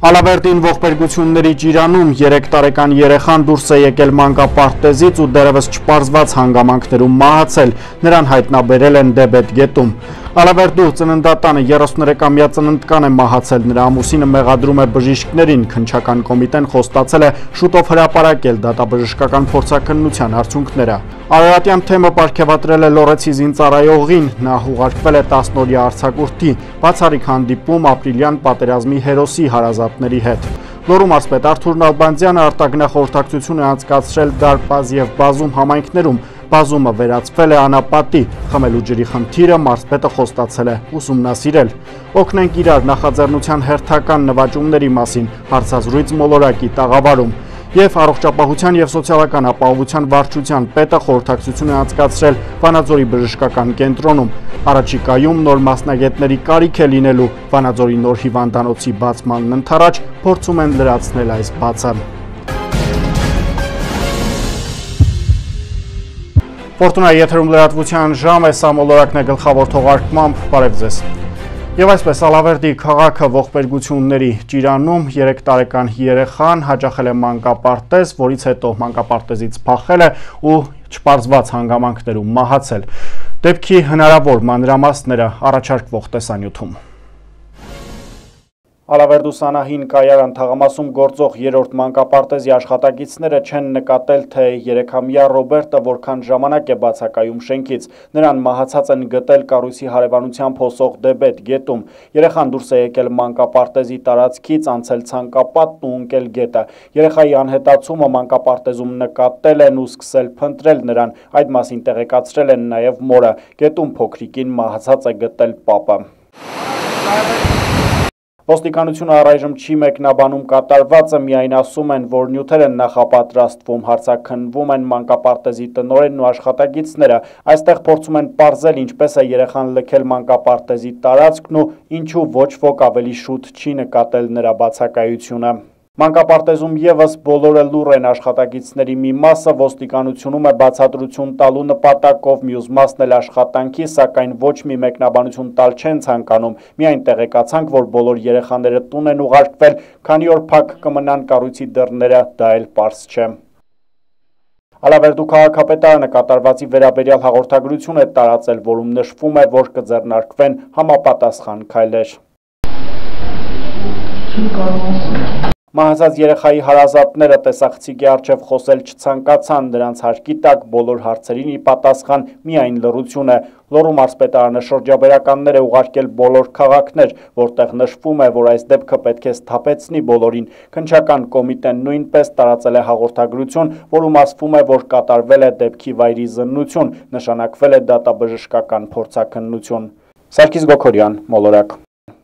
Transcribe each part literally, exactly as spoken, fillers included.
Ալավերդին ողբերգությունների ջիրանում երեք տարեկան երեխան դուրս է եկել մանկապարտեզից ու դեռևս չպարզված հանգամանքներում մահացել, նրան հայտնաբերել են Դեբետ գետում։ Ալավերդու ծննդատանը երեսուներեքամյա ծննդկան է մահացել, նրա ամուսինը մեղադրում է բժիշկներին, քննչական կոմիտեն խոստացել է շուտով հրապարակել դատաբժշկական փորձաքննության արդյունքները։ Արարատյան թեմը պարգևատրել է Լոռեցի զինծառայողին, նա ուղարկվել է տասնօրյա արձակուրդի, բացառիկ հանդիպում ապրիլյան պատերազմի հերոսի հարազատների հետ։ Լոռու մարզպետ Արթուր Նալբանդյանը արտագնախորհրդակցություն է անցկացրել Դարպազ և Բազում համայնքներում, Բազումը վերածվել է անապատի, խմելու ջրի խնդիրը մարզպետը խոստացել է ուսումնասիրել։ Օգնենք իրար նախաձեռնության հերթական նվաճումների մասին հարցազրույց մոլորակի տաղավարում։ Եվ առողջապահության և սոցիալական ապահովության վարչության պետը խորհրդակցություն է անցկացրել Վանաձորի բժշկական կենտրոնում։ Առաջիկայում նոր մասնագետների կարիք է լինելու, Վանաձորի նոր հիվանդանոցի բացմանն ընդառաջ փորձում են լրացնել այս բացը։ Ֆորտունայի եթերում լրատվության ժամ է, սա մոլորակն է գլխավոր թողարկմամբ, բարև ձեզ։ Եվ այսպես Ալավերդի քաղաքը ողբերգությունների ջիրանում երեք տարեկան երեխան հաճախել է մանկապարտեզ, որից հետո մանկապարտեզից փախել է ու չպարզված հանգամանքներում մահացել։ Դեպքի հնարավոր մանրամասները առաջարկվող տեսանյութում։ Ալավերդու Սանահին կայարան թաղամասում գործող երրորդ մանկապարտեզի աշխատակիցները չեն նկատել, թե երեքամյա Ռոբերտը որքան ժամանակ է բացակայում շենքից։ Նրան մահացած են գտել կառույցի հարևանությամբ հոսող Դեբետ գետում։ Երեխան դուրս է եկել մանկապարտեզի տարածքից, անցել ցանկապատն ու ընկել գետը։ Երեխայի անհետացումը մանկապարտեզում նկատել են ու սկսել փնտրել նրան։ Այդ մասին տեղեկացրել են նաև մորը։ Գետում փոքրիկին մահացած է գտել պապը։ Ոստիկանությունը առայժմ չի մեկնաբանում կատարվածը, միայն ասում են, որ նյութեր են նախապատրաստվում, հարցաքննվում են մանկապարտեզի տնօրենն ու աշխատակիցները։ Այստեղ փորձում են պարզել ինչպես է երեխան լքել մանկապարտեզի տարածքն ու ինչու ոչ ոք ավելի շուտ չի նկատել նրա բացակայությունը։ Մանկապարտեզում ևս բոլորը լուռ են, աշխատակիցների մի մասը ոստիկանությունում է բացատրություն տալու նպատակով, մյուս մասն էլ աշխատանքի, սակայն ոչ մի մեկնաբանություն տալ չեն ցանկանում։ Միայն տեղեկացանք, որ բոլոր երեխաները տուն են ուղարկվել, քանի օր փակ կմնան կառույցի դռները, դա էլ պարզ չէ։ Ալավերդու քաղաքապետարանը կատարվածի վերաբերյալ հաղորդագրություն է տարածել, որում նշվում է, որ կձեռնարկվեն համապատասխան քայլեր։ Մահացած երեխայի հարազատները տեսախցիկի առջև խոսել չցանկացան, նրանց հարկի տակ բոլոր հարցերին ի պատասխան միայն լռություն է։ Լոռու մարզպետարանը շրջաբերականներ է ուղարկել բոլոր քաղաքներ, որտեղ նշվում է, որ այս դեպքը պետք է սթափեցնի բոլորին։ Քննչական կոմիտեն նույնպես տարածել է հաղորդագրություն, որում ասվում է, որ կատարվել է դեպքի վայրի զննություն, նշանակվել է դատաբժշկական փորձաքննություն։ Սարգիս Գոքորյան, մոլորակ։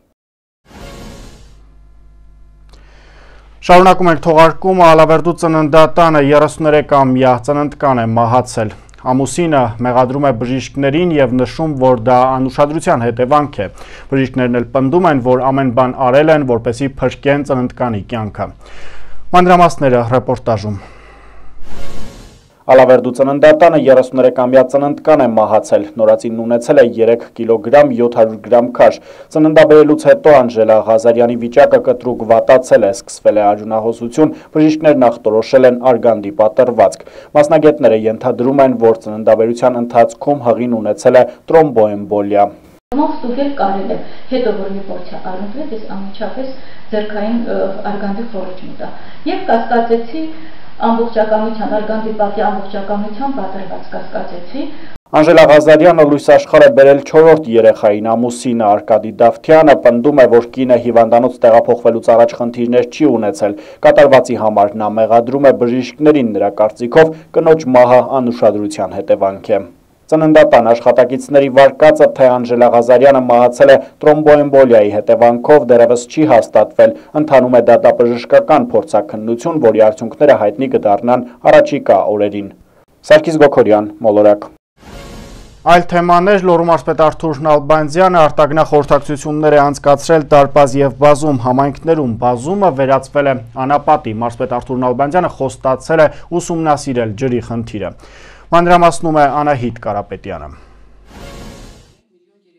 Շարունակում ենք թողարկումը, Ալավերդու ծննդատանը երեսուներեքամյա ծննդկան է մահացել։ Ամուսինը մեղադրում է բժիշկներին և նշում, որ դա անուշադրության հետևանք է։ Բժիշկներն էլ պնդում են, որ ամեն բան արել են, որպեսզի փրկեն ծննդկանի կյանքը։ Մանրամասները ռեպորտաժում։ Ալավերդու ծննդատանը երեսուներեքամյա ծննդկան է մահացել, նորածինն ունեցել է երեք կիլոգրամ յոթ հարյուր գրամ քաշ։ Ծննդաբերելուց հետո Անժելա Ղազարյանի վիճակը կտրուկ վատացել է, սկսվել է արյունահոսություն, բժիշկներն ախտորոշել են արգանդի պատրվածք։ Մասնագետները ենթադրում են, որ ծննդաբերության ընթացքում հղին ունեցել է տրոմբոէմբոլիա։ Ստուգել կարել է, հետո որ մի պորցիա առնվեց, ես անմիջապես ձեռքային արգանդի խորոջ մտա և կասկածեցի ամբողջականության, արգանդի պատի ամբողջականության պատրված կասկածեցի։ Անժելա Ղազարյանը լույս աշխարհ է բերել չորրորդ երեխային, ամուսինը Արկադի Դավթյանը պնդում է, որ կինը հիվանդանոց տեղափոխվելուց առաջ խնդիրներ չի ունեցել։ Կատարվածի համար նա մեղադրում է բժիշկներին, նրա կարծիքով կնոջ մահը անուշադրության հետևանք է։ Ծննդատան աշխատակիցների վարկածը, թե Անժելա Ղազարյանը մահացել է տրոմբոէմբոլիայի հետևանքով, դեռևս չի հաստատվել, ընթանում է դատաբժշկական փորձաքննություն, որի արդյունքները հայտնի կդառնան առաջիկա օրերին։ Սարգիս Գոքորյան, մոլորակ։ Այլ թեմաներ, Լոռու մարզպետ Արթուր Նալբանդյանը արտագնախորհրդակցություններ է անցկացրել Դարպազ և Բազում համայնքներում։ Բազումը վերածվել է անապատի։ Մարզպետ Արթուր Նալբանդյանը խոստացել է ուսումնասիրել ջրի խնդիրը։ Մանրամասնում է Անահիտ Կարապետյանը։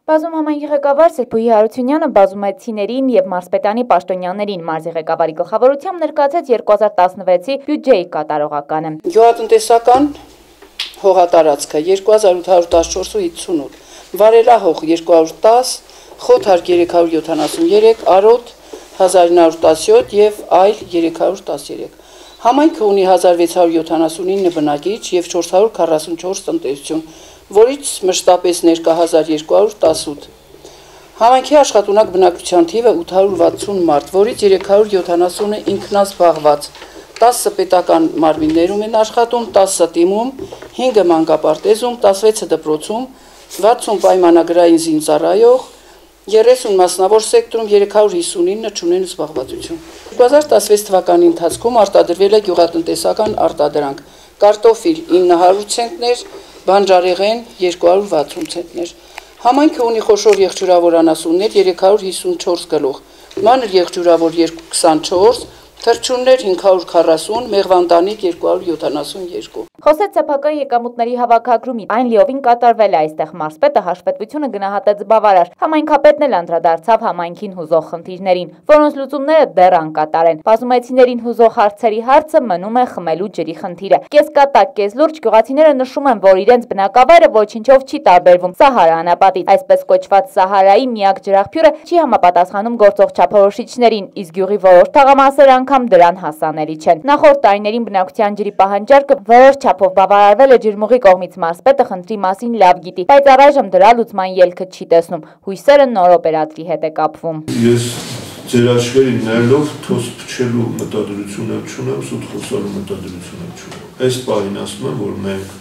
Բազում համայնքի ղեկավար Սրբուհի Հարությունյանը բազումայցիներին եւ մարզպետանի պաշտոնյաներին մարզի ղեկավարի գլխավորությամբ ներկայացրեց երկու հազար տասնվեցի բյուջեի կատարողականը։ Գյուղատնտեսական հողատարածքը երկու հազար ութ հարյուր տասնչորս ու հինգսունութ, վարելահող երկու հարյուր տաս, խոթար երեք հարյուր յոթանասուններեք, արոտ հազար ինը հարյուր տասնյոթ եւ այլ երեք հարյուր տասներեք։ Համայնքը ունի հազար վեց հարյուր յոթանասունինը բնակիչ եւ չորս հարյուր քառասունչորս տնտեսություն, որից մշտապես ներկա հազար երկու հարյուր տասնութ։ Համայնքի աշխատունակ բնակչության թիվը ութ հարյուր վաթսուն մարդ, որից երեք հարյուր յոթանասունը ինքնազբաղված, տասը պետական մարմիններում են աշխատում, տասը տիմում, հինգը մանկապարտեզում, տասնվեցը դպրոցում, վաթսուն պայմանագրային զինծառայող, երեսուն մասնավոր սեկտորում, երեք հարյուր հիսունինը չունեն զբաղվածություն։ երկու հազար տասնվեց թվականի ընթացքում արտադրվել է գյուղատնտեսական արտադրանք, կարտոֆիլ ինը հարյուր ցենտներ, բանջարեղեն երկու հարյուր վաթսուն ցենտներ։ Համայնքը ունի խոշոր եղջյուրավոր անասուններ երեք հարյուր հիսունչորս գլուխ, մանր եղջյուրավոր քսանչորս, թռչուններ հինգ հարյուր քառասուն, մեղվանդանիկ երկու հարյուր յոթանասունյոթ։ Խոսեց սեփական եկամուտների հավաքագրումից, այն լիովին կատարվել է, այստեղ մարզպետը հաշվետվությունը գնահատեց բավարար։ Համայնքապետն էլ անդրադարձավ համայնքին հուզող խնդիրներին, որոնց լուծումները դեռ անկատար են։ Բազումայցիներին հուզող հարցերի հարցը մնում է խմելու ջրի խնդիրը։ Կեսկատակ, կեսլուրջ գյուղացիները նշում են, որ իրենց բնակավայրը ոչինչով չի տարբերվում Սահարա անապատից։ Այսպես կոչված Սահարայի միակ ջրաղբյուրը չի համապատասխանում գործող չափորոշիչներին, իսկ գյուղի որոշ թաղամասեր անգամ դրան հասանելի չեն։ Նախորդ տարիներին բնակության ջրի պահանջարկը որոշ չափով բավարարվել է ջրմուղի կողմից, մարզպետը խնդրի մասին լավ գիտի, բայց առայժմ դրա լուծման ելքը չի տեսնում։ Հույսերը նոր օպերատորի հետ է կապվում։ Ես ձեր աչքերին նայելով թոս փչելու մտադրություն եմ չունեմ, սուտ խոսալու մտադրություն եմ չունեմ։ Այս պահին ասում եմ, որ մենք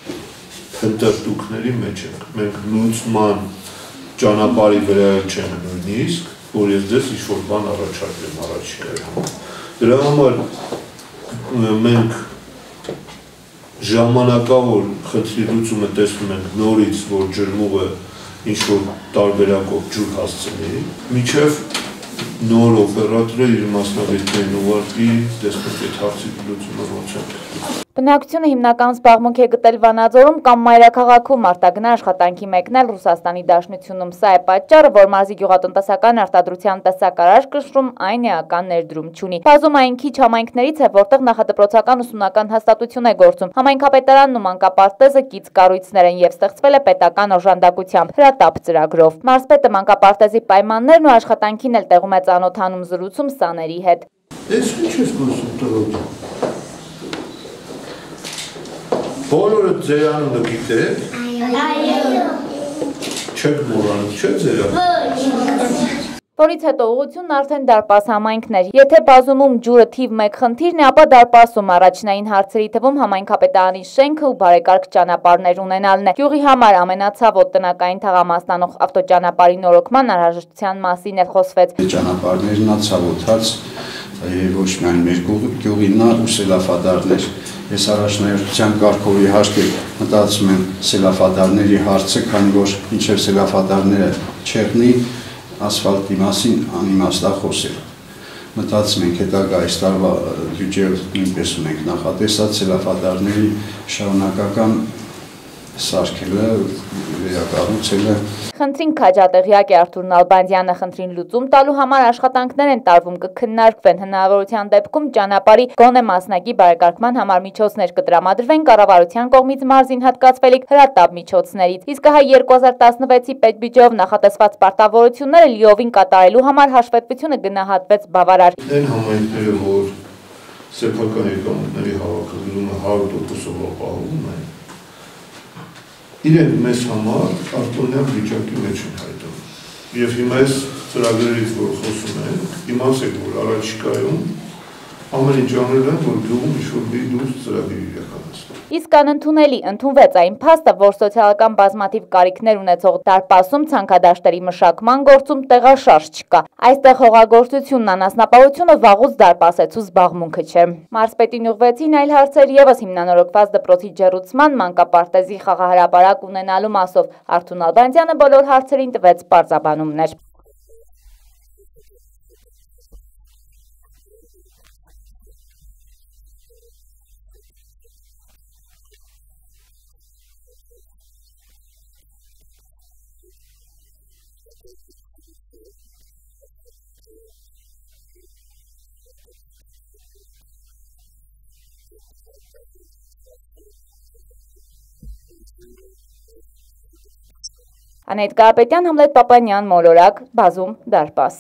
փնտրտուքների մեջ ենք, մենք լուծման ճանապարհի վրա չենք նույնիսկ, որ ես դες ինչ-որ բան առաջարկեմ առաջիկայում։ Դրա համար մենք ժամանակավոր խնդրի լուծումը տեսնում ենք նորից, որ ջրմուղը ինչ-որ տարբերակով ջուր հասցնի, մինչև նոր օպերատորը իր մասնագետներին ուղարկի, տեսնենք այդ հարցի լուծումը ոնց է։ Բնակչությունը հիմնական զբաղմունք է գտել Վանաձորում կամ մայրաքաղաքում, արտագնա աշխատանքի մեկնել Ռուսաստանի Դաշնությունում։ Սա է պատճառը, որ մարզի գյուղատնտեսական արտադրության տեսակարար կշռում այն էական ներդրում չունի։ Բազում այն քիչ համայնքներից է, որտեղ նախադպրոցական ուսումնական հաստատություն է գործում։ Համայնքապետարանն ու մանկապարտեզը կից կառույցներ են եւ ստեղծվել է պետական օժանդակությամբ, հրատապ ծրագրով։ Մարզպետը մանկապարտեզի պայմաններն ու աշխատանքին էլ տեղում է ծանոթանում, զրուցում սաների հետ։ Ես ինչ ես խոսում տղոջ։ Բոլորը ձեր անունը գիտեք։ Այո։ Չեք մոռանում, չէ՞ ձեր անունը։ Որից հետո ուղղությունն արդեն դարպաս համայնքներ։ Եթե բազումում ջուրը թիվ մեկ խնդիրն է, ապա դարպասում առաջնային հարցերի թվում համայնքապետարանի շենքը ու բարեկարգ ճանապարհներ ունենալն է։ Գյուղի համար ամենացավոտ տնական թաղամասնանող ավտոճանապարհի նորոգման անհրաժեշտության մասին էլ խոսվեց։ Ճանապարհներն ա ցավոթած, ոչ միայն մեր գյուղին, ու սելավադարներ։ Ես առաջնահերթության կարգովի հաշվի մտածում եմ սելավադարների հարցը, քանի որ մինչև սելավադարները չեղնի, ասֆալտի մասին անիմաստ է խոսել։ Մտածում ենք հետագա այս տարվա բյուջեով նույնպես ունենք նախատեսած սելավադարների շարունակական սարքելը, վերակառուցելը։ Խնդրին քաջատեղյակ է Արթուր Նալբանդյանը, խնդրին լուծում տալու համար աշխատանքներ են տարվում, կքննարկվեն, հնարավորության դեպքում ճանապարհի գոնե մասնակի բարեկարգման համար միջոցներ կտրամադրվեն կառավարության կողմից մարզին հատկացվելիք հրատապ միջոցներից։ Իսկ հա երկու հազար տասնվեցի պետբյուջեով նախատեսված պարտավորությունները լիովին կատարելու համար հաշվետվությունը գնահատվեց բավարար։ Այն համայնքները, որ սեփական եկամուտների հավաքագրումը հարյուր տոկոսով ապահովում են, իրենք մեզ համար արտոնյալ վիճակի մեջ են հայտնվում։ Եվ հիմա այս ծրագրերից, որ խոսում են, իմացեք, որ առաջիկայում ամեն ինչ անել են, որ գյուղում ինչ-որ մի դուրս ծրագիր իրականացնի։ Իսկ անընդունելի ընդունվեց այն փաստը, որ սոցիալական բազմաթիվ կարիքներ ունեցող դարպասում ցանքադաշտերի մշակման գործում տեղաշարժ չկա։ Այստեղ հողագործությունն, անասնապահությունը վաղուց դարպասեցու զբաղմունքը չէ։ Մարզպետին ուղղվեցին այլ հարցեր ևս հիմնանորոգված դպրոցի ջեռուցման, մանկապարտեզի խաղահրապարակ ունենալու մասով։ Արթուր Նալբանդյանը բոլոր հարցերին տվեց պարզաբանումներ։ Անետ Կարապետյան, Համլետ Պապանյան, Մոլորակ, Բազում, Դարպաս։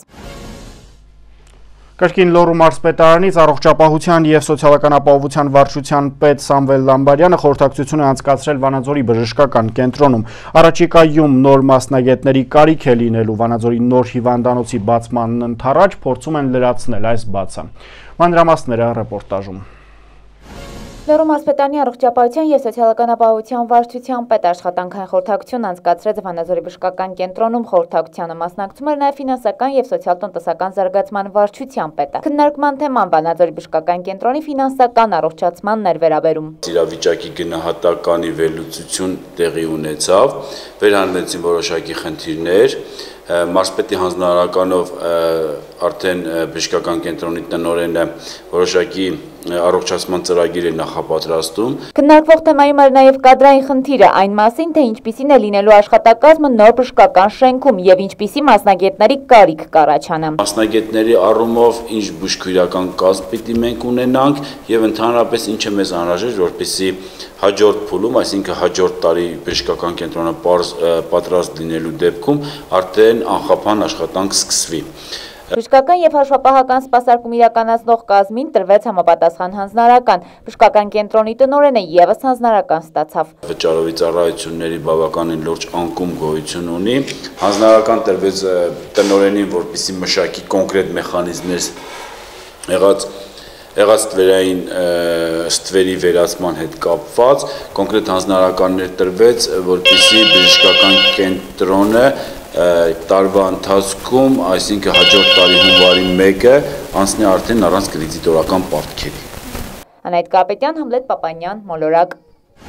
Կրկին Լոռու մարզպետարանից առողջապահության և սոցիալական ապահովության վարչության պետ Սամվել Լամբարյանը խորհրդակցություն է անցկացրել Վանաձորի բժշկական կենտրոնում։ Առաջիկայում նոր մասնագետների կարիք է լինելու Վանաձորի նոր հիվանդանոցի բացման ընթառաջ փորձում են լրացնել այս բացը։ Մանրամասները ռեպորտաժում։ Լոռու մարզպետարանի առողջապահության և սոցիալական ապահովության վարչության պետ աշխատանքային խորհրդակցություն անցկացրեց Վանաձորի բժշկական կենտրոնում։ Խորհրդակցությանը մասնակցում էր նաև ֆինանսական և սոցիալ-տնտեսական զարգացման վարչության պետը։ Քննարկման թեման Վանաձորի բժշկական կենտրոնի ֆինանսական առողջացմանն էր վերաբերում։ Իրավիճակի գնահատականի վերլուծություն տեղի ունեցավ, վերհանվեցին որոշակի խնդիրներ, մարզպետի հանձնարարականով արդեն բժշկական կենտրոնի տնօրենը որոշակի առողջացման ծրագիր է նախապատրաստում։ Քննարկվող թեմայում էր նաև կադրային խնդիրը, այն մասին, թե ինչպիսին է լինելու աշխատակազմը նոր բժշկական շենքում և ինչպիսի մասնագետների կարիք կառաջանա։ Մասնագետների առումով ինչ բուժքույրական կազմ պիտի մենք ունենանք և ընդհանրապես ինչ է մեզ անհրաժեշտ, որպեսզի հաջորդ փուլում, այսինքն հաջորդ տարի բժշկական կենտրոնը պատրաստ լինելու դեպքում արդեն անխափան աշխատանք սկսվի։ Բժշկական և հաշվապահական սպասարկում իրականացնող կազմին տրվեց համապատասխան հանձնարարական։ Բժշկական կենտրոնի տնօրենը ևս հանձնարարական ստացավ։ Վճարովի ծառայությունների բավականին լուրջ անկում գոյություն ունի։ Հանձնարարական տրվեց տնօրենին, որպեսզի մշակի կոնկրետ մեխանիզմներ եղած եղած ստվերային ստվերի վերացման հետ կապված կոնկրետ հանձնարարականներ տրվեց, որպեսզի բժշկական կենտրոնը տարվա ընթացքում, այսինքն հաջորդ տարի հունվարի մեկը անցնի արդեն առանց կրեդիտորական պարտքերի։ Անետ Կարապետյան, Համլետ Պապանյան, Մոլորակ։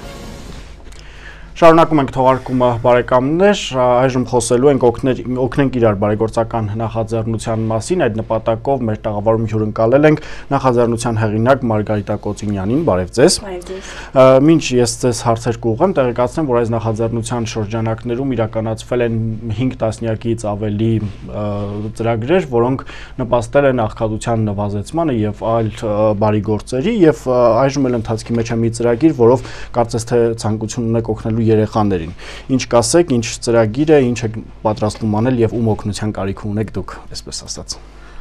Շարունակում ենք թողարկումը բարեկամներ, այժմ խոսելու ենք օգնենք իրար բարեգործական նախաձեռնության մասին, այդ նպատակով մեր տաղավարում հյուրընկալել ենք նախաձեռնության հեղինակ Մարգարիտա Կոծինյանին, բարև ձեզ։ Մինչ ես ձեզ հարցեր կուղղեմ, տեղեկացնեմ, որ այս նախաձեռնության շրջանակներում իրականացվել են հինգ տասնյակից ավելի ծրագրեր, որոնք նպաստել են աղքատության նվազեցմանը և այլ բարի գործերի, և այժմ էլ ընթացքի մեջ է մի ծրագիր, որով կարծես թե ցանկություն ունեք օգնելու երեխաներին։ Ինչ կասեք, ինչ ծրագիր է, ինչ եք պատրաստվում անել և ում օգնության կարիք ունեք դուք, այսպես ասած։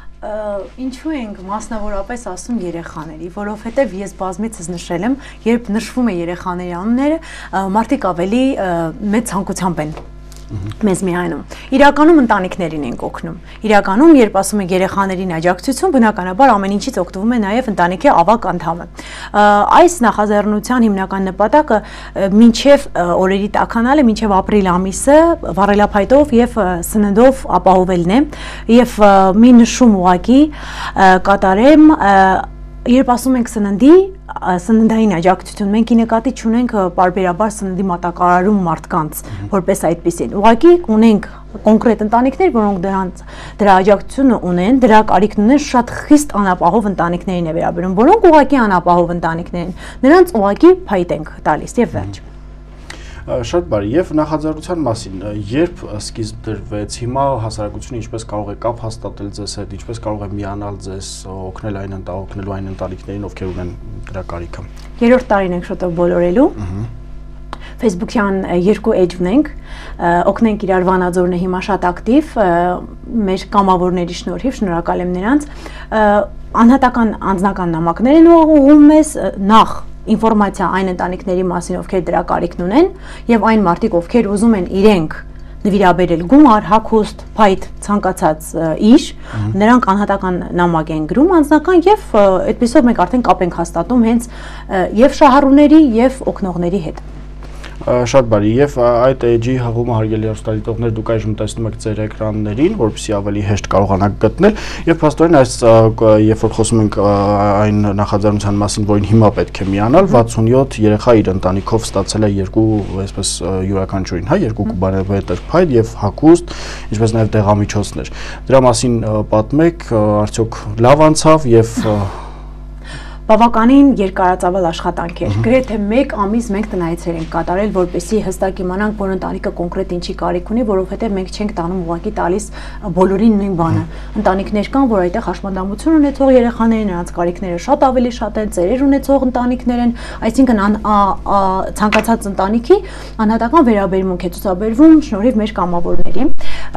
Ինչու ենք մասնավորապես ասում երեխաների, որովհետև ես բազմիցս նշել եմ, երբ նշվում է երեխաների անունները, մարդիկ ավելի մեծ ցանկությամբ են մեզ միայնում։ Իրականում ընտանիքներին ենք օգնում։ Իրականում, երբ ասում ենք երեխաներին աջակցություն, բնականաբար ամեն ինչից օգտվում է նաև ընտանիքի ավագ անդամը։ Այս նախաձեռնության հիմնական նպատակը մինչև օրերի տաքանալը, մինչև ապրիլ ամիսը վառելափայտով և սննդով ապահովելն է և մի նշում ուղղակի կատարեմ, երբ ասում ենք սննդի, սննդային աջակցություն, մենք ի նկատի չունենք պարբերաբար սննդի մատակարարում մարդկանց, որպես այդպիսին։ Ուղղակի ունենք կոնկրետ ընտանիքներ, որոնք դրանց դրա աջակցությունը ունեն, դրա կարիքն ունեն, շատ խիստ անապահով ընտանիքներին է վերաբերում, որոնք ուղղակի անապահով ընտանիքներ են, նրանց ուղղակի փայտ ենք տալիս եւ վերջ։ Շատ բարի, եւ նախաձեռնության մասին, երբ սկիզբ դրվեց, հիմա հասարակությունը ինչպես կարող է կապ հաստատել ձեզ հետ, ինչպես կարող է միանալ ձեզ, օգնել այն օգնելու այն ընտանիքներին, ովքեր ունեն դրա կարիքը։ Երրորդ տարին ենք շուտով բոլորելու։ Facebook-յան երկու էջ ունենք, օգնենք իրար Վանաձորն է հիմա շատ ակտիվ, մեր կամավորների շնորհիվ, շնորհակալ եմ նրանց, անհատական անձնական նամակներ են ուղղում մեզ, նախ ինֆորմացիա այն ընտանիքների մասին, ովքեր դրա կարիքն ունեն, եւ այն մարդիկ, ովքեր ուզում են իրենք նվիրաբերել գումար, հագուստ, փայտ, ցանկացած իր, նրանք անհատական նամակ են գրում անձնական եւ այդպեսով մենք արդեն կապ ենք հաստատում հենց եւ շահառուների եւ օգնողների հետ։ Շատ բարի, եւ այդ էջի հղումը հարգելի հեռուստադիտողներ դուք այժմ տեսնում եք ձեր էկրաններին, որպեսզի ավելի հեշտ կարողանաք գտնել, եւ փաստորեն այս երբ որ խոսում ենք այն նախաձեռնության մասին, որին հիմա պետք է միանալ, վաթսունյոթ երեխա իր ընտանիքով ստացել է երկու, այսպես յուրաքանչյուրին, հա, երկու կուբանոմետր փայտ եւ հագուստ, ինչպես նաեւ դեղամիջոցներ։ Դրա մասին պատմեք, արդյոք լավ անցավ եւ բավականին երկարածավալ աշխատանք էր։ Գրեթե մեկ ամիս մենք տնայեցեր ենք կատարել, որպեսզի հստակ իմանանք, որ ընտանիքը կոնկրետ ինչի կարիք ունի, որովհետև մենք չենք տանում ուղղակի տալիս բոլորին նույն բանը։ Ընտանիքներ կան, որ այդտեղ հաշմանդամություն ունեցող երեխաներ, նրանց կարիքները շատ ավելի շատ են, ծերեր ունեցող ընտանիքներ են, այսինքն ցանկացած ընտանիքի անհատական վերաբերմունք է ցուցաբերվում շնորհիվ մեր կամավորների։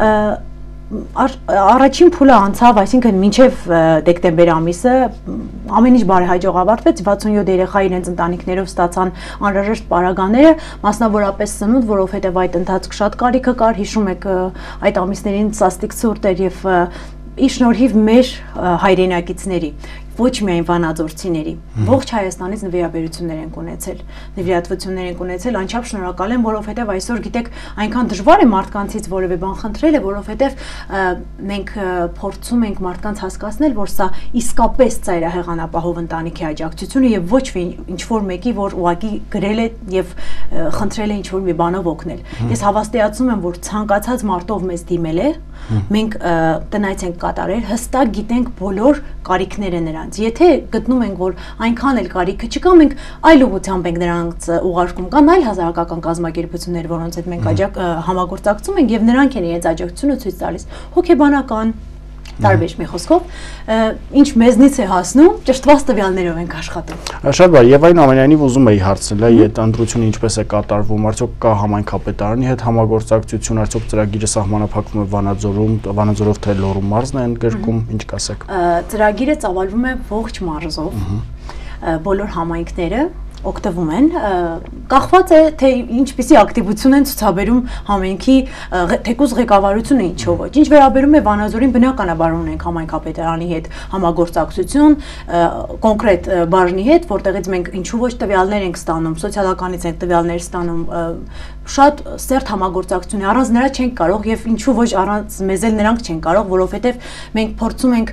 Առաջին փուլը անցավ, այսինքն մինչև դեկտեմբեր ամիսը ամեն ինչ բարեհաջող ավարտվեց, վաթսունյոթ երեխա իրենց ընտանիքներով ստացան անհրաժեշտ պարագաները, մասնավորապես սնունդ, որովհետև այդ ընթացք շատ կարիքը կար, հիշում եք այդ ամիսներին սաստիկ ցուրտ էր եւ ի շնորհիվ մեր հայրենակիցների, ոչ միայն վանաձորցիների, ողջ Հայաստանից նվիրաբերություններ ենք ունեցել, նվիրատվություններ ենք ունեցել, անչափ շնորհակալ եմ, որովհետև այսօր գիտեք, այնքան դժվար է մարդկանցից որևէ բան խնդրելը, որովհետև մենք փորձում ենք մարդկանց հասկացնել, որ սա իսկապես ծայրահեղանապահով ընտանիքի աջակցությունը եւ ոչ ինչ որ մեկի, որ ուղակի գրել է եւ խնդրել է ինչ որ մի բանով օգնել։ Ես հավաստիացնում եմ, որ ցանկացած մարդով մեզ դիմել է, մենք տնայց ենք կատարել, հստակ գիտենք բոլոր կարիքները նրանց։ Եթե գտնում ենք, որ այնքան էլ կարիքը չկա, մենք այլ ուղղությամբ ենք նրանց ուղարկում, կան այլ հասարակական կազմակերպություններ, որոնց հետ մենք համագործակցում ենք եւ նրանք են իրենց աջակցությունը ցույց տալիս։ Հոգեբանական տարբեր մի խոսքով, ինչ մեզնից է հասնում, ճշտված տվյալներով ենք աշխատում։ Շատ բարի, եւ այն ամենայնիվ ուզում էի հարցնել, այդ ընտրությունը ինչպես է կատարվում, արդյոք կա համայնքապետարանի հետ համագործակցություն, արդյոք ծրագիրը սահմանափակվում է Վանաձորում, Վանաձորով թե Լոռու մարզն է ընդգրկում, ինչ կասեք։ Ծրագիրը ծավալվում է ողջ մարզով, բոլոր համայնքները օգտվում են, կախված է, թե ինչպիսի ակտիվություն են ցուցաբերում համայնքի թեկուզ ղեկավարությունը ինչով ոչ։ Ինչ վերաբերում է Վանաձորին, բնականաբար ունենք համայնքապետարանի հետ համագործակցություն, կոնկրետ բաժնի հետ, որտեղից մենք ինչու ոչ տվյալներ ենք ստանում, սոցիալականից ենք տվյալներ ստանում, շատ սերտ համագործակցություն է, առանց նրա չենք կարող եւ ինչու ոչ առանց մեզ էլ նրանք չեն կարող, որովհետեւ մենք փորձում ենք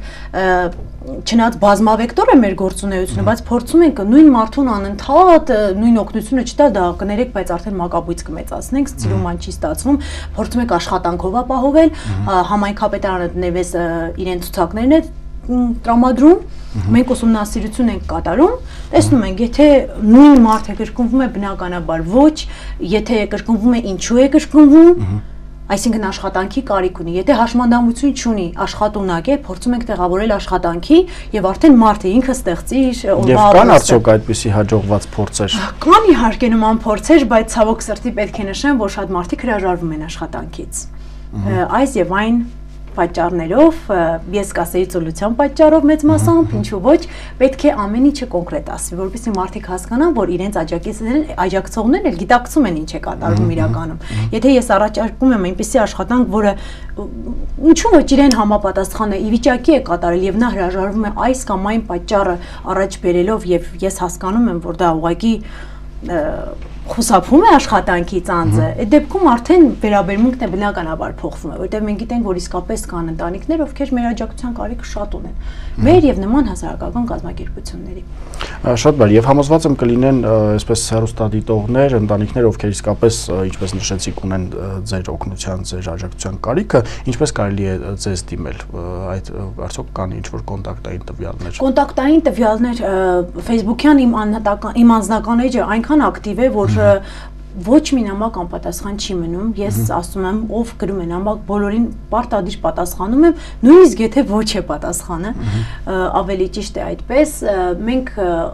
չնայած բազմավեկտոր է մեր գործունեությունը, բայց փորձում ենք նույն մարդուն անընդհատ նույն օգնությունը չտալ, դա կներեք, բայց արդեն մակաբույց կմեծացնենք, ծիրուման չի ստացվում, փորձում ենք աշխատանքով ապահովել, համայնքապետարանը նեվես իրեն ցուցակներն է տրամադրում, մենք ուսումնասիրություն ենք կատարում, տեսնում ենք, եթե նույն մարդ է կրկնվում է բնականաբար ոչ, եթե կրկնվում է ինչու է կրկնվում, այսինքն աշխատանքի կարիք ունի, եթե հաշմանդամություն չունի, աշխատունակ է, փորձում ենք տեղավորել աշխատանքի եւ արդեն մարդը ինքը ստեղծի Եվ կան արդյոք այդպիսի հաջողված փորձեր։ Կան իհարկե նման փորձեր, բայց ցավոք սրտի պետք է նշեմ, որ շատ մարդիկ հրաժարվում են աշխատանքից։ Այս եւ այն պատճառներով, ես կասեի ծուլության պատճառով մեծ մասամբ, ինչու ոչ, պետք է ամեն ինչը կոնկրետ ասվի, որպեսզի մարդիկ հասկանան, որ իրենց աջակցողներն էլ գիտակցում են ինչ է կատարվում իրականում։ Եթե ես առաջարկում եմ այնպիսի աշխատանք, որը ինչու ոչ իրեն համապատասխան է, ի վիճակի է կատարել եւ նա հրաժարվում է այս կամ այն պատճառը առաջ բերելով եւ ես հասկանում եմ, որ դա ուղղակի խուսափում է աշխատանքի ծանձը, այդ դեպքում արդեն վերաբերմունքն է բնականաբար փոխվում է, որտեղ մենք գիտենք, որ իսկապես կան ընտանիքներ, ովքեր մեր աջակցության կարիքը շատ ունեն, մեր եւ նման հասարակական կազմակերպությունների։ Շատ բարի, եւ համոզված եմ կլինեն այսպես հեռուստադիտողներ, ընտանիքներ, ովքեր իսկապես, ինչպես նշեցիք, ունեն ձեր օգնության, ձեր աջակցության կարիքը, ինչպես կարելի է ձեզ դիմել, այդ արդյոք կան ինչ-որ կոնտակտային տվյալներ։ Կոնտակտային տվյալներ Facebook-յան իմ անհատական, իմ անձնական էջը այնքան ակտիվ է, որ ոչ մի նամակ անպատասխան չի մնում, ես ասում եմ, ով գրում է նամակ, բոլորին պարտադիր պատասխանում եմ, նույնիսկ եթե ոչ է պատասխանը, ավելի ճիշտ է այդպես, մենք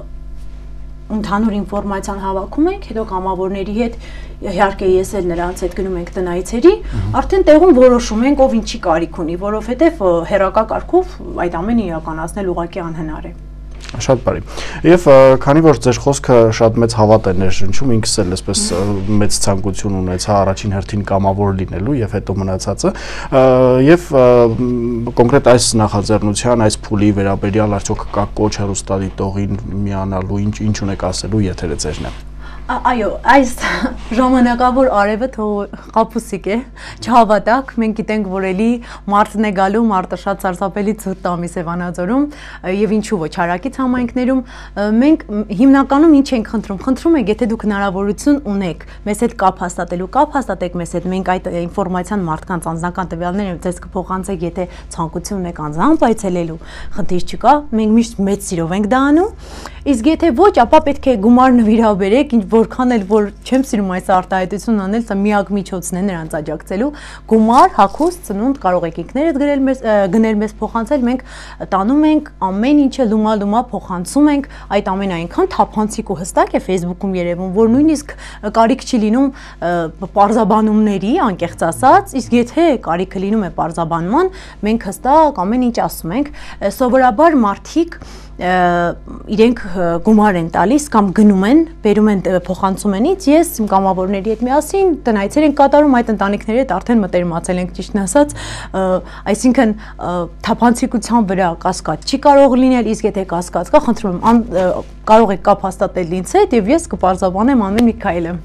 ընդհանուր ինֆորմացիան հավաքում ենք, հետո կամավորների հետ, իհարկե ես էլ նրանց հետ գնում ենք տնայցերի, արդեն տեղում որոշում ենք, ով ինչի կարիք ունի, որովհետև հեռակա կարգով այդ ամենը իրականացնել ուղղակի անհնար է։ Շատ բարի։ Եվ քանի որ ձեր խոսքը շատ մեծ հավատ է ներշնչում, ինքս էլ այսպես մեծ ցանկություն ունեցա առաջին հերթին կամավոր լինելու եւ հետո մնացածը, եւ կոնկրետ այս նախաձեռնության, այս փուլի վերաբերյալ արդյոք կա կոչ հեռուստադիտողին միանալու, ինչ ինչ ունեք ասելու եթերը ձերն է։ Այո, այս ժամանակավոր արևը խաբուսիկ է, չհավատակ, մենք գիտենք, որ էլի մարտն է գալու, մարտը շատ սարսափելի ցուրտ ամիս է Վանաձորում եւ ինչու ոչ հարակից համայնքներում, մենք հիմնականում ինչ ենք խնդրում, խնդրում ենք, եթե դուք հնարավորություն ունեք մեզ հետ կապ հաստատելու, կապ հաստատեք մեզ հետ, մենք այդ ինֆորմացիան մարդկանց անձնական տվյալները ձեզ կփոխանցենք, եթե ցանկություն ունեք անձամբ այցելելու, խնդիր չկա, մենք միշտ մեծ սիրով ենք դա անում, իսկ եթե ոչ, ապա պետք է գումար նվիրաբերեք, որքան էլ որ չեմ սիրում այս արտահայտությունն անել, սա միակ միջոցն է նրանց աջակցելու, գումար, հագուստ, ծնունդ կարող եք ինքներդ գրել մեզ, գնել մեզ փոխանցել, մենք տանում ենք ամեն ինչը լումա-լումա փոխանցում ենք, այդ ամենը այնքան թափանցիկ ու հստակ է Facebook-ում երևում, որ նույնիսկ կարիք չի լինում պարզաբանումների, անկեղծ ասած, իսկ եթե կարիքը լինում է պարզաբանման, մենք հստակ ամեն ինչ ասում ենք, սովորաբար մարդիկ իրենք գումար են տալիս կամ գնում են, բերում են փոխանցում ենից, ես իմ կամավորների հետ միասին տնայցեր ենք կատարում, այդ ընտանիքների հետ արդեն մտերմացել ենք ճիշտն ասած, այսինքն թափանցիկության վրա կասկած չի կարող լինել, իսկ եթե կասկած կա, խնդրում եմ, կարող եք կապ հաստատել ինձ հետ եւ ես կպարզաբանեմ ամեն մի քայլը։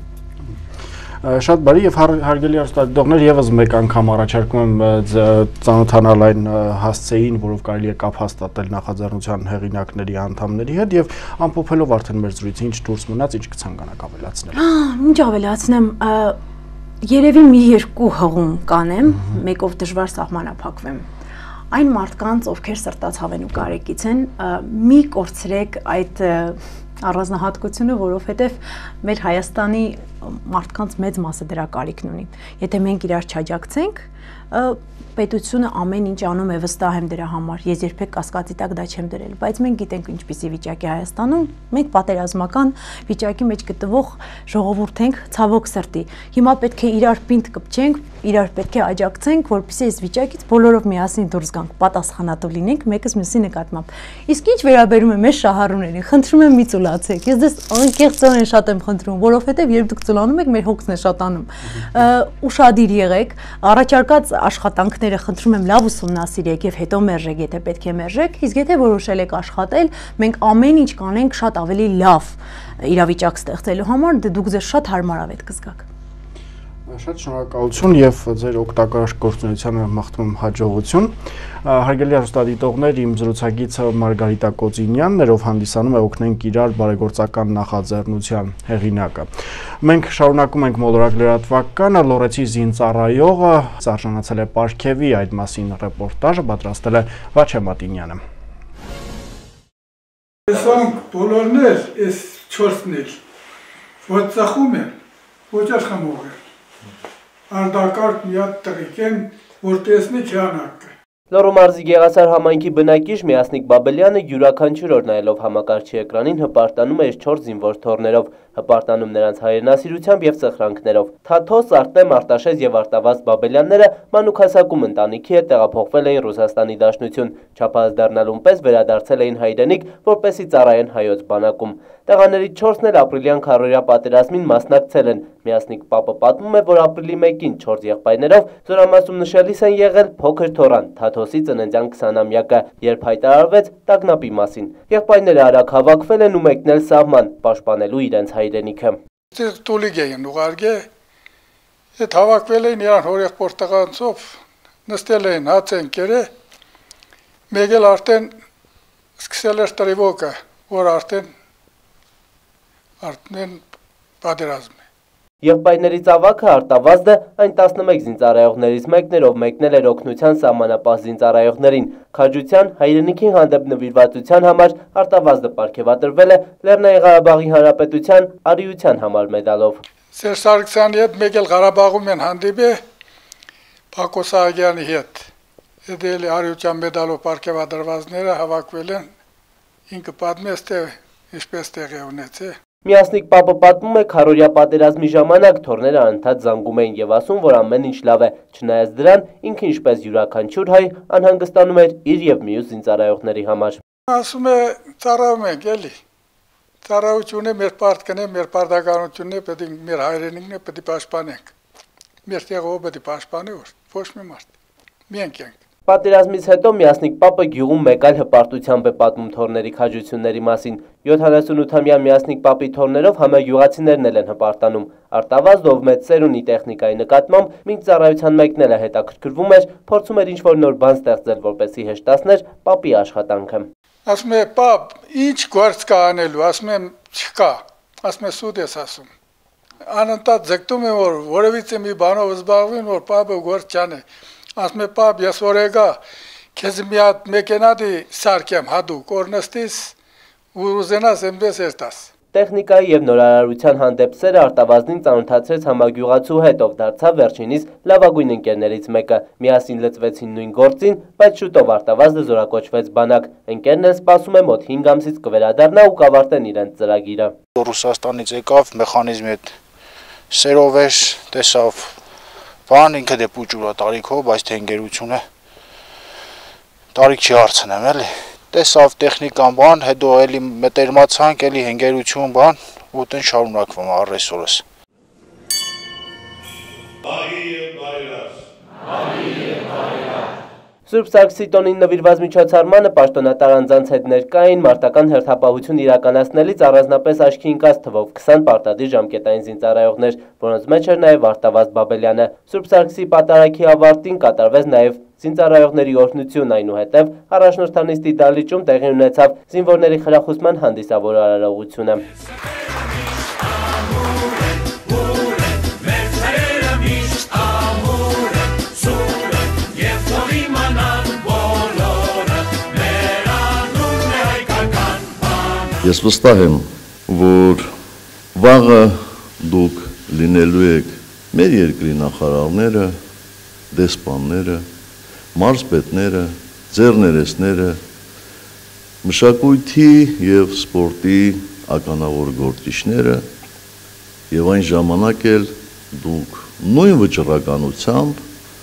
Շատ բարի եւ հարգելի հեռուստադիտողներ, եւս մեկ անգամ առաջարկում եմ ծանոթանալ այն հասցեին, որով կարելի է կապ հաստատել նախաձեռնության հեղինակների անդամների հետ եւ ամփոփելով արդեն մեր զրույցը ինչ դուրս մնաց, ինչ կցանկանաք ավելացնել։ Ինչ ավելացնեմ, երևի մի երկու հղում կանեմ, մեկով դժվար սահմանափակվեմ։ Այն մարդկանց, ովքեր սրտացավ են ու կարեկից են, մի կորցրեք այդ առանձնահատկությունը, որովհետև մեր Հայաստանի մարդկանց մեծ մասը դրա կարիքն ունի։ Եթե մենք իրար չաջակցենք, պետությունը ամեն ինչ անում է, վստահ եմ դրա համար, ես երբեք կասկածի տակ դա չեմ դրել, բայց մենք գիտենք ինչպիսի վիճակ է Հայաստանում, մենք պատերազմական վիճակի մեջ գտնվող ժողովուրդ ենք, ցավոք սրտի։ Հիմա պետք է իրար պինդ կպչենք, իրար պետք է աջակցենք, որպեսզի այս վիճակից բոլորով միասին դուրս գանք, պատասխանատու լինենք մեկս մյուսի նկատմամբ։ Իսկ ինչ վերաբերում է մեր շահառուներին, խնդրում եմ մի ծուլացեք։ Ես դες անկեղծորեն շատ եմ խնդրում, որովհետև երբ դուք ծուլանում եք, մեր հոգսն է շատանում։ Ուշադիր եղեք, առաջարկած աշխատանքները խնդրում եմ լավ ուսումնասիրեք եւ հետո մերժեք, եթե պետք է մերժեք, իսկ եթե որոշել եք աշխատել, մենք ամեն ինչ կանենք շատ ավելի լավ իրավիճակ ստեղծելու համար, դե դուք ձեզ շատ հարմարավետ կզգաք։ Շատ շնորհակալություն եւ ձեր օգտակար գործունեությանը մաղթում եմ հաջողություն։ Հարգելի հեռուստադիտողներ, իմ զրուցակիցը Մարգարիտա Կոծինյանն էր, ով հանդիսանում է «Օգնենք իրար» բարեգործական նախաձեռնության հեղինակը։ Մենք շարունակում ենք մոլորակ լրատվականը, լոռեցի զինծառայողը արժանացել է պարգևի, այդ մասին ռեպորտաժը պատրաստել է Վաչե Մատինյանը։ Տեսանք բոլորներ, այս չորսն էլ, որ ծախում են, ոչ աշխամող են, արդակարգ մի հատ տղիք են, որ տեսնի չանակը։ Լոռու մարզի Գեղասար համայնքի բնակիչ Միասնիկ Բաբելյանը յուրաքանչյուր օր նայելով համակարգչի էկրանին հպարտանում է իր չորս զինվոր թոռներով, հպարտանում նրանց հայրենասիրությամբ եւ սխրանքներով։ Թաթոս, Արտեմ, Արտաշես եւ Արտավազդ Բաբելյանները մանուկ հասակում ընտանիքի հետ տեղափոխվել էին Ռուսաստանի Դաշնություն, չափահաս դառնալուն պես վերադարձել էին հայրենիք, որպեսզի ծառայեն հայոց բանակում։ Տեղաներից չորսն էլ ապրիլյան քառորյա պատերազմին մասնակցել են։ Միասնիկ Պապը պատմում է, որ ապրիլի մեկին չորս եղբայրներով զորամասում նշելիս են եղել փոքր թորան, Թաթոսի ծննդյան քսանամյակը, երբ հայտարարվեց տագնապի մասին։ Եղբայրները արագ հավաքվել են ու մեկնել սահման, պաշտպանելու իրենց հայրենիքը։ Տուլիգ էին ուղարկել, այդ հավաքվել էին իրան հորեղբոր տղանցով, նստել էին հաց են կերել, մեկ էլ արդեն սկսել էր տրիվոկը, որ արդեն արդեն պատերազմ է։ Եղբայրներից ավագը Արտավազդը այն տասնմեկ զինծառայողներից մեկն էր, ով մեկնել էր օգնության սահմանապահ զինծառայողներին։ Քաջության, հայրենիքին հանդեպ նվիրվածության համար Արտավազդը պարգևատրվել է Լեռնային Ղարաբաղի Հանրապետության արիության համար մեդալով։ Սերժ Սարգսյանի հետ մեկ էլ Ղարաբաղում են հանդիպել Փակոս Սահակյանի հետ։ Այդ էլ արիության մեդալով պարգևատրվածները հավաքվել են, ինքը պատմեց, թե ինչպես տեղի ունեցել։ Միասնիկ Պապը պատմում է, քառորյա պատերազմի ժամանակ թոռները անընդհատ զանգում էին եւ ասում, որ ամեն ինչ լավ է, չնայած դրան ինքը ինչպես յուրաքանչյուր հայ անհանգստանում էր իր եւ մյուս զինծառայողների համար։ Ասում է, ծառայում ենք էլի։ Ծառայությունը մեր պարտքն է, մեր պարտականությունն է, պետք է մեր հայրենիքն է, պետք է պաշտպանենք։ Մեր տեղը պետք է պաշտպանի, ոչ մի մարդ։ Մենք ենք։ Պատերազմից հետո Միասնիկ Պապը գյուղում մեկ այլ հպարտությամբ է պատմում թորների քաջությունների մասին։ յոթանասունութամյա Միասնիկ Պապի թորներով համագյուղացիներն էլ են հպարտանում։ Արտավազդ, ով մեծ սեր ունի տեխնիկայի նկատմամբ, մինչ ծառայության մեկնել է հետաքրքրվում էր, փորձում էր ինչ-որ նոր բան ստեղծել, որպեսզի հեշտացներ Պապի աշխատանքը։ Ասում է, պապ, ինչ գործ կա անելու, ասում եմ, չկա, ասում է, սուտ ես ասում։ Անընդհատ ձգտում եմ, որ որևիցե մի բանով զբաղվին, որ պապը գործ չանե։ Ասում է, պապ, ես որ եկա, քեզ մի հատ մեքենա սարքեմ հատուկ, օրնստից ու ուզենաս էնպես երտաս։ Տեխնիկայի և նորարարության հանդեպ սերը Արտավազդին ծանոթացրեց համագյուղացու հետ, ով դարձավ վերջինիս լավագույն ընկերներից մեկը։ Միասին լծվեցին նույն գործին, բայց շուտով Արտավազդը զորակոչվեց բանակ։ Ընկերն էլ սպասում է մոտ հինգ ամսից կվերադառնա ու կավարտեն իրենց ծրագիրը։ Ռուսաստանից եկավ մեխանիզմի հետ սերով էր, տեսավ բան, ինքը դե պուճուրա տարիքով, բայց թե ընկերությունը տարիք չի հարցնեմ, էլի։ Տեսավ տեխնիկան բան, հետո էլի մտերմացանք, էլի ընկերություն բան, ու տեն շարունակվում առեսօրս։ Սուրբ Սարգսի տոնին նվիրված միջոցառմանը պաշտոնատար անձանց հետ ներկային մարտական հերթապահություն իրականացնելից առանձնապես աչքի ընկած թվով քսան պարտադիր ժամկետային զինծառայողներ, որոնց մեջ էր նաև Արտավազդ Բաբելյանը։ Սուրբ Սարգսի պատարագի ավարտին կատարվեց նաև զինծառայողների օրհնություն, այնուհետև առաջնորդանիստի դահլիճում տեղի ունեցավ զինվորների խրախուսման հանդիսավոր արարողությունը։ Ես վստահ եմ, որ վաղը դուք լինելու եք մեր երկրի նախարարները, դեսպանները, մարզպետները, ձեռներեցները, մշակույթի և սպորտի ականավոր գործիչները և այն ժամանակ էլ դուք նույն վճռականությամբ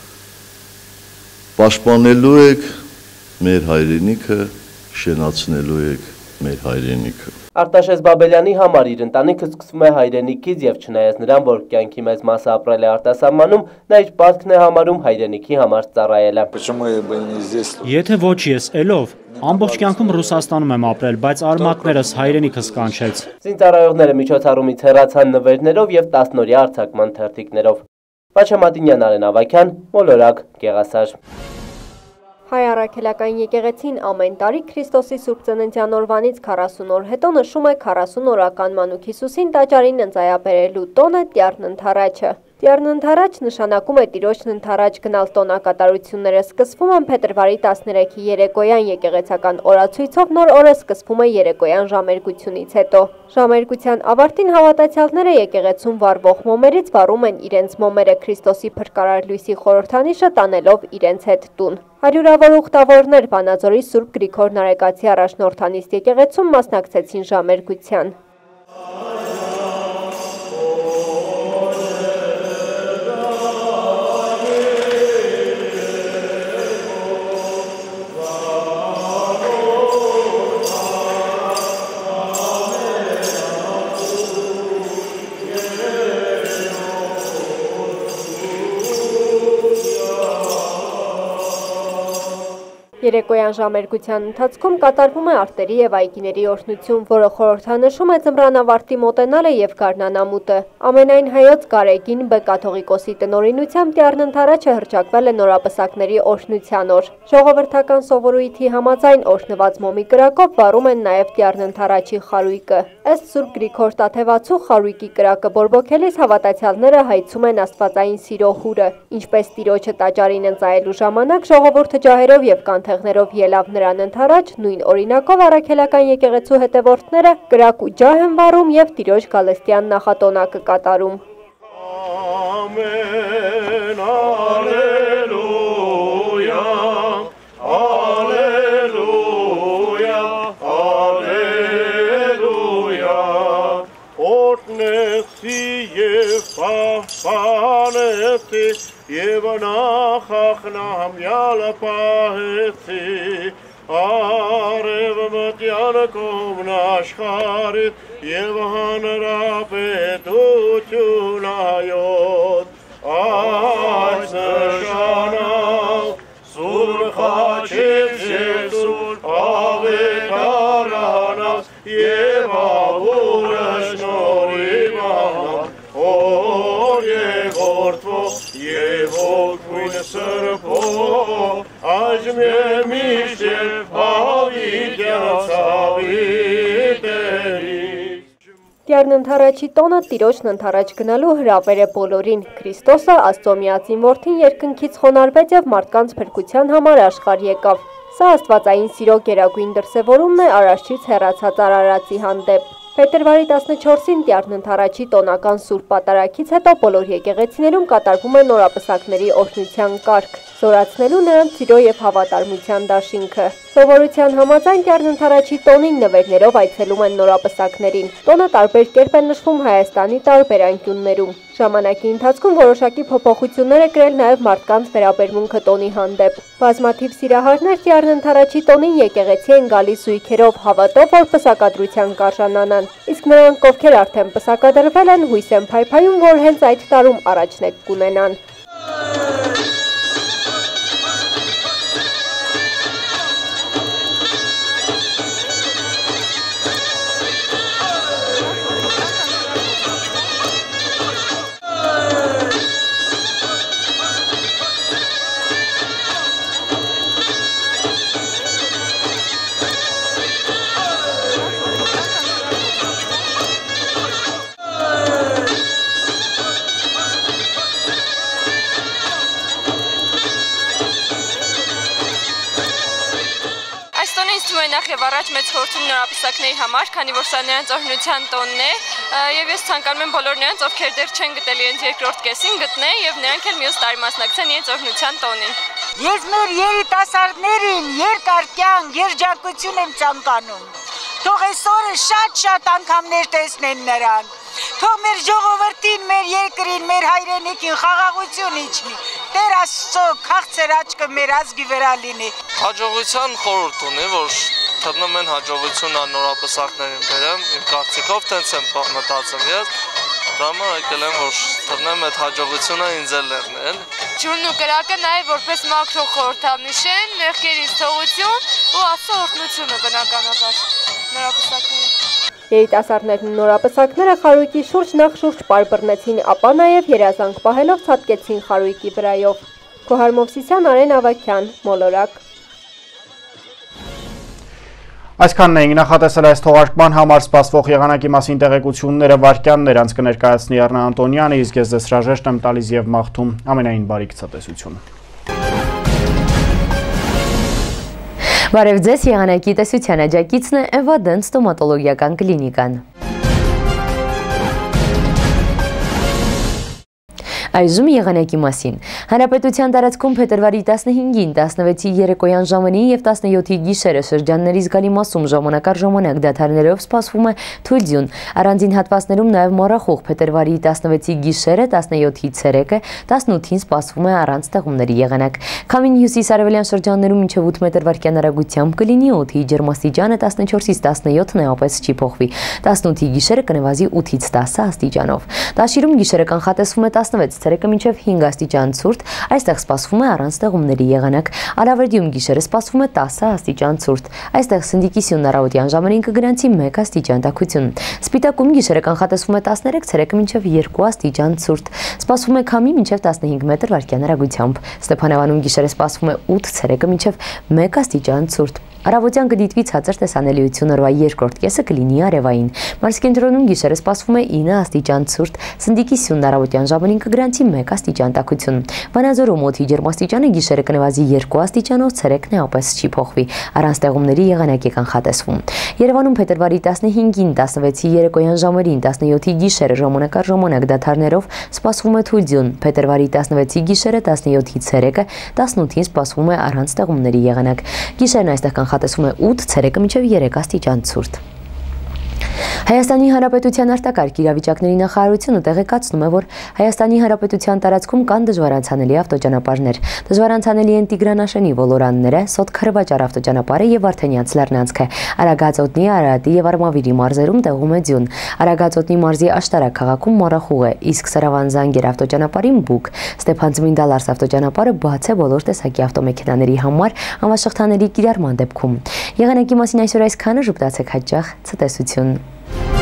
պաշտպանելու եք մեր հայրենիքը, շենացնելու եք մեր հայրենիքը։ Արտաշես Բաբելյանի համար իր ընտանիքը սկսվում է հայրենիքից և չնայած նրան, որ կյանքի մեծ մասը ապրել է արտասահմանում, նա իր պարտքն է համարում հայրենիքի համար ծառայելը։ Եթե ոչ ես էլով, ամբողջ կյանքում Ռուսաստանում եմ ապրել, բայց արմատներս հայրենիքս կանչեց։ Զինծառայողները միջոցառումից հեռացան նվերներով և տասնօրյա արձակման թերթիկներով։ Պաչամատինյան, Արեն Ավագյան, Մոլորակ, Գեղասար։ Հայ առաքելական եկեղեցին ամեն տարի Քրիստոսի Սուրբ Ծննդյան օրվանից քառասուն օր հետո նշում է քառասուն օրական մանուկ Հիսուսին տաճարին ընծայաբերելու տոնը Տյառն ընթառաջը։ Տյառն ընթառաջ նշանակում է Տիրոջն ընթառաջ գնալ տոնակատարությունները սկսվում են փետրվարի տասներեքի երեկոյան եկեղեցական օրացույցով, նոր օրը սկսվում է երեկոյան ժամերգությունից հետո։ Ժամերգության ավարտին հավատացյալները եկեղեցում վառվող մոմերից վառում են իրենց մոմերը Քրիստոսի փրկարար լույսի խորհրդանիշը տանելով իրենց հետ տուն։ Հարյուրավոր ուխտավորներ Վանաձորի Սուրբ Գրիգոր Նարեկացի առաջնորդանիստ եկեղեցում մասնակցեցին ժամերգության։ Երեկոյան ժամերգության ընթացքում կատարվում է արտերի և այգիների օրհնություն, որը խորհրդանշում է ձմռանավարտի մոտենալը և գարնանամուտը։ Ամենայն հայոց Գարեգին Բ կաթողիկոսի տնօրինությամբ Տյառն ընթառաջը հռչակվել է նորապսակների օրհնության օր։ Ժողովրդական սովորույթի համաձայն օրհնված մոմի կրակով վառում են նաև Տյառն ընթառաջի խարույկը։ Ըստ Սուրբ Գրիգոր Տաթևացու խարույկի կրակը բորբոքելիս հավատացյալները հայցում են աստվածային սիրո հուրը։ Ինչպես Տիրոջը տաճարին ընծայելու ժամանակ ժողովուրդը ջահերով և կանթեղներով ելավ նրան ընթառաջ, նույն օրինակով առաքելական եկեղեցու հետևորդները կրակ ու ջահ են վառում և Տիրոջ գալստյան նախատոնակը կատարում։ Ամեն, ալելույա, ալելույա, ալելույա, օրհնեցի և պահպանեցի և նախախնամյալը պահեցի, արև մտյան կողմն աշխարհից և հանրապետություն հայոց, այս նշանով Սուրբ Տյառն ընթառաջի տոնը տիրոջն ընթառաջ գնալու հրավեր է բոլորին։ Քրիստոսը Աստծո միածին որդին երկնքից խոնարհվեց եւ մարդկանց փրկության համար աշխարհ եկավ։ Սա աստվածային սիրո գերագույն դրսևորումն է Արարչից հեռացած Արարածի հանդեպ։ Փետրվարի տասնչորսին Տյառն ընթառաջի տոնական սուրբ պատարագից հետո բոլոր եկեղեցիներում կատարվում է նորապսակների օրհնության կարգ, զորացնելու նրանց սիրո եւ հավատարմության դաշինքը։ Սովորության համաձայն Տյառն ընթառաջի տոնին նվերներով այցելում են նորապսակներին։ Տոնը տարբեր կերպ է նշվում Հայաստանի տարբեր անկյուններում։ Ժամանակի ընթացքում որոշակի փոփոխություններ է կրել նաև մարդկանց վերաբերմունքը տոնի հանդեպ։ Բազմաթիվ սիրահարներ Տյառն ընթառաջի տոնին եկեղեցի են գալիս զույգերով, հավատով, որ պսակադրության կարժանանան։ Իսկ նրանք, ովքեր արդեն պսակադրվել են, հույս են փայփայում, որ հենց այդ տարում առաջնեկ կունենան։ Նախ եւ առաջ մեծ խորհուրդ նորապսակների համար, քանի որ սա նրանց օրհնության տոնն է, եւ ես ցանկանում եմ բոլոր նրանց, ովքեր դեռ չեն գտել իրենց երկրորդ կեսին, գտնեն եւ նրանք էլ մյուս տարի մասնակցեն իրենց օրհնության տոնին։ Ես մեր երիտասարդներին երկար կյանք, երջանկություն եմ ցանկանում։ Թող այս օրը շատ-շատ անգամներ տեսնեն նրանք։ Թող մեր ժողովրդին, մեր երկրին, մեր հայրենիքին խաղաղություն իջնի։ Տեր Աստծո քաղցր աչքը մեր ազգի վրա լինի։ Հաջողության խորհուրդ ունի, որ թռնում են հաջողությունը նորապսակներին բերեմ, իմ կարծիքով տենց եմ մտածում ես, դրա համար եկել եմ, որ թռնեմ այդ հաջողությունը ինձ էլ լեռնել։ Ջուրն ու կրակը նաև որպես մակրո խորհրդանիշ են, մեղքերից թողություն ու Աստծո օրհնությունը բնականաբար նորապսակներին։ Երիտասարդներն ու նորապսակները խարույկի շուրջ նախ շուրջ պարբռնեցին, ապա նաև երազանք պահելով ցատկեցին խարույկի վրայով։ Գոհար Մովսիսյան, Արեն Ավագյան, Մոլորակ։ Այսքանն էինք նախատեսել այս թողարկման համար, սպասվող եղանակի մասին տեղեկությունները վայրկյաններ անց կներկայացնի Առնա Անտոնյանը, իսկ ես ձեզ հրաժեշտ եմ տալիս եւ մաղթում ամենայն բարիք ցտեսություն։ Բարև ձեզ, եղանակի տեսության աջակիցն է Էվադեն ստոմատոլոգիական կլինիկան։ Այժմ եղանակի մասին։ Հանրապետության տարածքում փետրվարի տասնհինգին, տասնվեցի երեկոյան ժամանին եւ տասնյոթի գիշերը շրջանների զգալի մասում ժամանակար ժամանակ դադարներով սպասվում է թույլ ձյուն։ Առանձին հատվածներում նաեւ մառախուղ փետրվարի տասնվեցի գիշերը, տասնյոթի ցերեկը, տասնութին սպասվում է առանց տեղումների եղանակ։ Քամին հյուսիս-արևելյան շրջաններում մինչեւ ութ մետր վարկյան արագությամբ կլինի, օդի ջերմաստիճանը տասնչորսից տասնյոթ նույնպես չի փոխվի։ տասնութի գիշերը կնվազի ութից տասը աստիճանով։ Տաշիրում գիշերը կանխատեսվում է տասնվեց ցերեկը մինչև հինգ աստիճան ցուրտ, այստեղ սպասվում է առանց տեղումների եղանակ։ Արավերդիում գիշերը սպասվում է տասը աստիճան ցուրտ, այստեղ սնդիկիսյուն առավոտյան ժամերին կգրանցի մեկ աստիճան տաքություն։ Սպիտակում գիշերը կանխատեսվում է տասներեք, ցերեկը մինչև երկու աստիճան ցուրտ, սպասվում է քամի մինչև տասնհինգ մետր վարկյան արագությամբ։ Ստեփանավանում գիշերը սպասվում է ութ, ցերեկը մինչև մեկ աստիճան ցուրտ։ Առավոտյան կդիտվի ցածր տեսանելիություն, օրվա երկրորդ կեսը կլինի արևային։ Մարզկենտրոնում գիշերը սպասվում է ինը աստիճան ցուրտ, սնդիկիսյուն առավոտյան ժամերին կգրանցի մեկ աստիճան տաքություն։ Վանաձորում օդի ջերմաստիճանը գիշերը կնվազի երկու աստիճանով, ցերեկն էապես չի փոխվի, առանց տեղումների եղանակ է կանխատեսվում։ Երևանում փետրվարի տասնհինգին, տասնվեցի երեկոյան ժամերին, տասնյոթի գիշերը ժամանակար ժամանակ դադարներով սպասվում է թույլ ձյուն։ Փետրվարի տասնվեցի գիշերը, տասնյոթի ցերեկը, տասնութին սպասվում է առանց տեղումների եղանակ։ Գիշերն այստեղ կանխատեսվում է ութ, ցերեկը մինչև երեք աստիճան ցուրտ։ Հայաստանի Հանրապետության արտակարգ իրավիճակների նախարարությունը տեղեկացնում է, որ Հայաստանի Հանրապետության տարածքում կան դժվարանցանելի ավտոճանապարհներ։ Դժվարանցանելի են Տիգրանաշենի ոլորանները, Սոտքարվաճար ավտոճանապարհը եւ Վարդենյանց լեռնանցքը։ Արագածոտնի, Արարատի եւ Արմավիրի մարզերում տեղում է ձյուն։ Արագածոտնի մարզի Աշտարակ քաղաքում մառախուղ է, իսկ Սարավան-Զանգեր ավտոճանապարհին բուք։ Ստեփանձմին-Դալարս ավտոճանապարհը բաց է բոլոր տեսակի ավտոմեքենաների համար անվաշղթաների կիրառման դեպքում։ Եղանակի մասին այսօր այսքանը, ժպտացեք հաճախ, ցտեսություն։